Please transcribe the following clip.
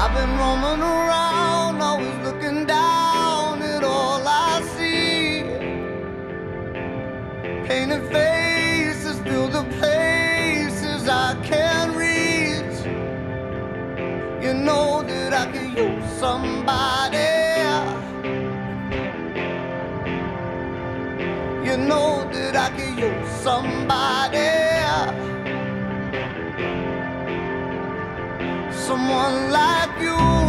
I've been roaming around, always looking down at all I see. Painted faces fill the places I can't reach. You know that I could use somebody. You know that I could use somebody. Someone like you.